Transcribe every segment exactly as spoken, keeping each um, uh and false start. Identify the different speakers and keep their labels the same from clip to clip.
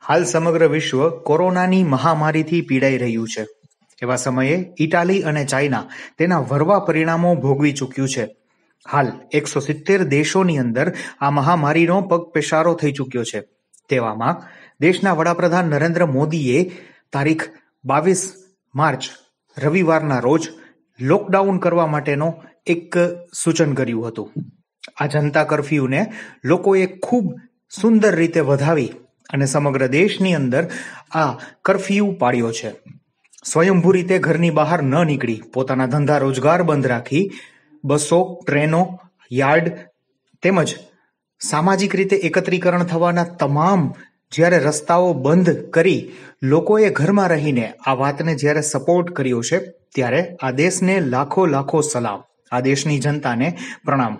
Speaker 1: હાલ સમગ્ર વિશ્વ કોરોનાની મહામારીથી પીડાઈ રહ્યું છે. એવા સમયે ઇટાલી અને ચાઇના તેના વરવા પરિણામો ભોગવી ચૂક્યું છે. હાલ એકસો સિત્તેર દેશોની અંદર આ મહામારીનો પગપેસારો થઈ ચૂક્યો છે. તેવામાં દેશના વડાપ્રધાન નરેન્દ્ર મોદીએ તારીખ બાવીસ માર્ચ રવિવારના રોજ લોકડાઉન કરવા માટેનો એક સૂચન કર્યું હતું. આ જનતા કર્ફ્યુને લોકોએ ખૂબ સુંદર રીતે વધાવી અને સમગ્ર દેશની અંદર આ કર્ફ્યુ પાડ્યો છે. સ્વયંભૂ રીતે ઘરની બહાર ન નીકળી પોતાના ધંધા રોજગાર બંધ રાખી બસો, ટ્રેનો, યાર્ડ તેમજ સામાજિક રીતે એકત્રીકરણ થવાના તમામ જ્યારે રસ્તાઓ બંધ કરી લોકોએ ઘરમાં રહીને આ વાતને જ્યારે સપોર્ટ કર્યો છે, ત્યારે આ દેશને લાખો લાખો સલામ, આ દેશની જનતાને પ્રણામ.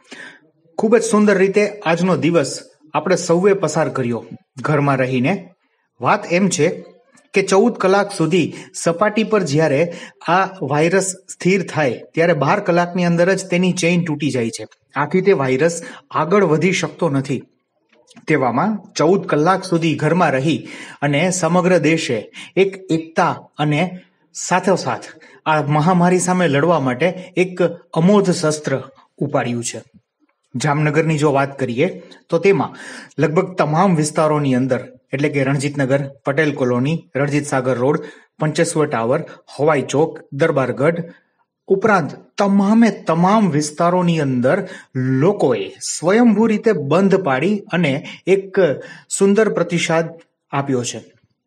Speaker 1: ખૂબ જ સુંદર રીતે આજનો દિવસ આપણે સૌએ પસાર કર્યો ઘરમાં રહીને. વાત એમ છે કે ચૌદ કલાક સુધી સપાટી પર જ્યારે આ વાયરસ સ્થિર થાય ત્યારે બાર કલાકની અંદર જ તેની ચેઇન તૂટી જાય છે. આથી તે વાયરસ આગળ વધી શકતો નથી. તેવામાં ચૌદ કલાક સુધી ઘરમાં રહી અને સમગ્ર દેશે એક એકતા અને સાથોસાથ આ મહામારી સામે લડવા માટે એક અમોઘ શસ્ત્ર ઉપાડ્યું છે. જામનગરની જો વાત કરીએ તો તેમાં લગભગ તમામ વિસ્તારોની અંદર એટલે કે Ranjitnagar, Patel colony, Ranjit Sagar road, Pancheshwar tower, Hawai Chowk, Darbargadh ઉપરાંત તમામે તમામ વિસ્તારોની અંદર લોકોએ સ્વયંભૂ રીતે બંધ પાડી અને એક સુંદર પ્રતિસાદ આપ્યો છે.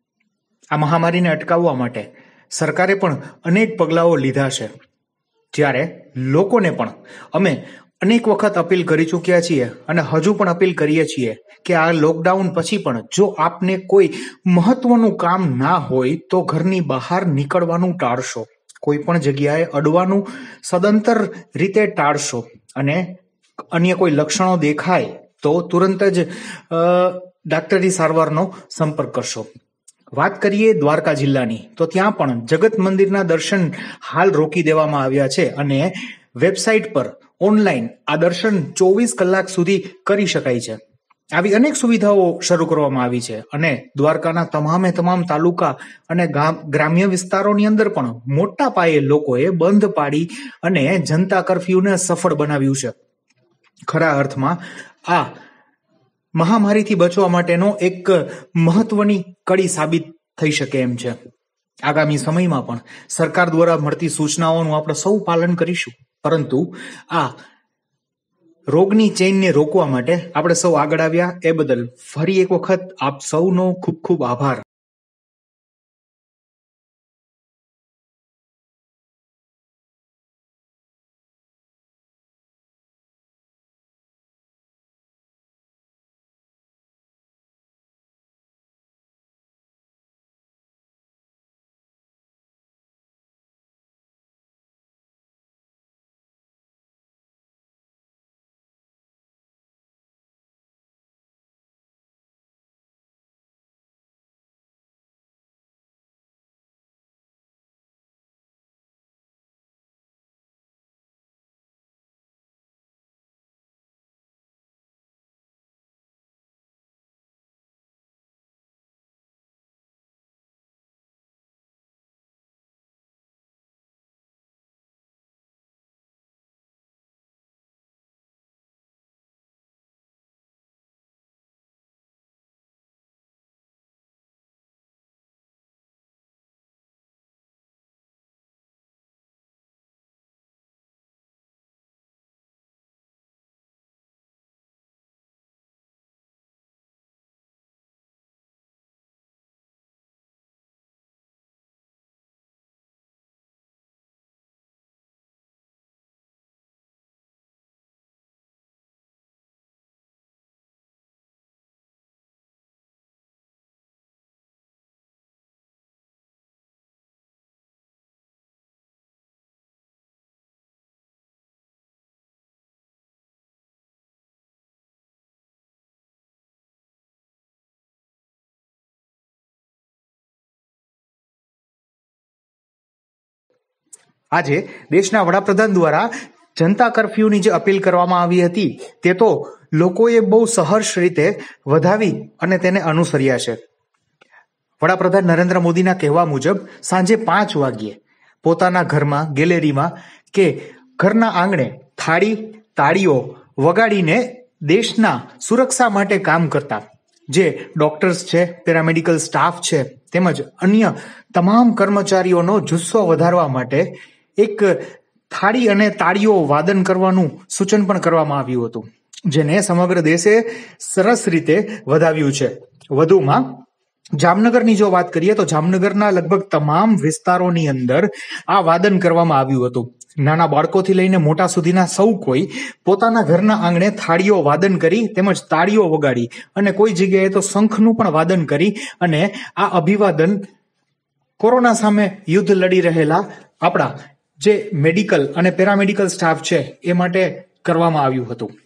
Speaker 1: આ મહામારીને અટકાવવા માટે સરકારે પણ અનેક પગલાઓ લીધા છે. જ્યારે લોકોને પણ અમે અનેક વખત અપીલ કરી ચૂક્યા છીએ અને હજુ પણ અપીલ કરીએ છીએ કે આ લોકડાઉન પછી પણ જો આપને કોઈ મહત્વનું કામ ના હોય તો ઘરની બહાર નીકળવાનું ટાળશો, કોઈ પણ જગ્યાએ અડવાનું સદંતર રીતે ટાળશો અને અન્ય કોઈ લક્ષણો દેખાય તો તુરંત જ ડાક્ટરી સારવારનો સંપર્ક કરશો. વાત કરીએ દ્વારકા જિલ્લાની તો ત્યાં પણ જગત મંદિરના દર્શન હાલ રોકી દેવામાં આવ્યા છે અને વેબસાઇટ પર ઓનલાઈન આ દર્શન ચોવીસ કલાક સુધી કરી શકાય છે. આવી અનેક સુવિધાઓ શરૂ કરવામાં આવી છે અને દ્વારકાના તમામે તમામ તાલુકા અને ગ્રામ્ય વિસ્તારોની અંદર પણ મોટા પાયે લોકોએ બંધ પાડી અને જનતા કર્ફ્યુને સફળ બનાવ્યું છે. ખરા અર્થમાં આ મહામારીથી બચવા માટેનો એક મહત્વની કડી સાબિત થઈ શકે એમ છે. આગામી સમયમાં પણ સરકાર દ્વારા મળતી સૂચનાઓનું આપણે સૌ પાલન કરીશું, પરંતુ આ રોગની ચેઇનને રોકવા માટે આપણે સૌ આગળ આવ્યા એ બદલ ફરી એક વખત આપ સૌનો ખૂબ ખૂબ આભાર. આજે દેશના વડાપ્રધાન દ્વારા જનતા કર્ફ્યુની જે અપીલ કરવામાં આવી હતી તે તો લોકોએ બહુ સહર્ષ રીતે વધાવી અને તેને અનુસર્યા છે. વડાપ્રધાન નરેન્દ્ર મોદીના કહેવા મુજબ સાંજે પાંચ વાગ્યે પોતાના ઘરમાં ગેલેરીમાં કે ઘરના આંગણે થાળી તાળીઓ વગાડીને દેશના સુરક્ષા માટે કામ કરતા જે ડોક્ટર્સ છે, પેરામેડિકલ સ્ટાફ છે, તેમજ અન્ય તમામ કર્મચારીઓનો જુસ્સો વધારવા માટે એક થાળી અને તાળીઓ વાદન કરવાનું સૂચન પણ કરવામાં આવ્યું હતું, જેને સમગ્ર દેશે સરસ રીતે વધાવ્યું છે. વધુમાં જામનગરની જો વાત કરીએ તો જામનગરના લગભગ તમામ વિસ્તારોની અંદર આ વાદન કરવામાં આવ્યું હતું. નાના બાળકોથી લઈને મોટા સુધીના સૌ કોઈ પોતાના ઘરના આંગણે થાળીઓ વાદન કરી તેમજ તાળીઓ વગાડી અને કોઈ જગ્યાએ તો શંખનું પણ વાદન કરી અને આ અભિવાદન કોરોના સામે યુદ્ધ લડી રહેલા આપણા જે મેડિકલ અને પેરામેડિકલ સ્ટાફ છે એ માટે કરવામાં આવ્યું હતું.